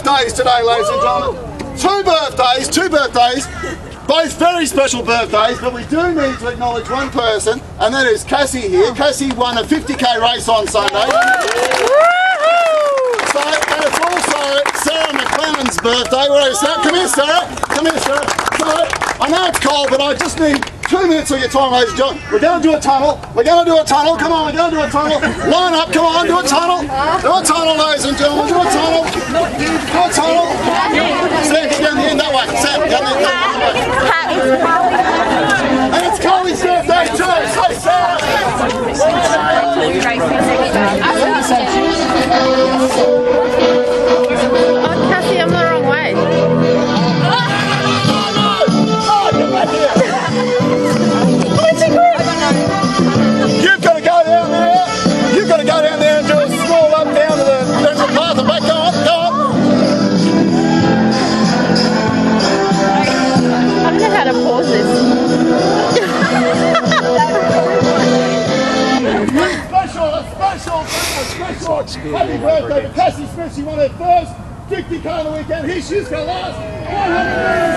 birthdays today, ladies and gentlemen. Two birthdays, both very special birthdays, but we do need to acknowledge one person, and that is Cassie here. Cassie won a 50k race on Sunday. So, and it's also Sarah McLennan's birthday. Where is that? Come here, Sarah. Come here, Sarah. So, I know it's cold, but I just need 2 minutes of your time, ladies and gentlemen. We're going to do a tunnel. We're going to do a tunnel. Come on, we're going to do a tunnel. Line up. Come on, do a tunnel. Do a tunnel, ladies and gentlemen. Do a tunnel. Do a tunnel. Sam, get down the end that way. Sam, down the end that way. And it's Carly's birthday too. So, Sarah. Oh, Cassie, I'm the wrong way. You've got to go down there. You've got to go down there and do a small up down to the path and back. Go on, go on. I don't know how to pause this. Special happy birthday to Cassie Smith. She won her first 50k on the weekend. She's going to last 100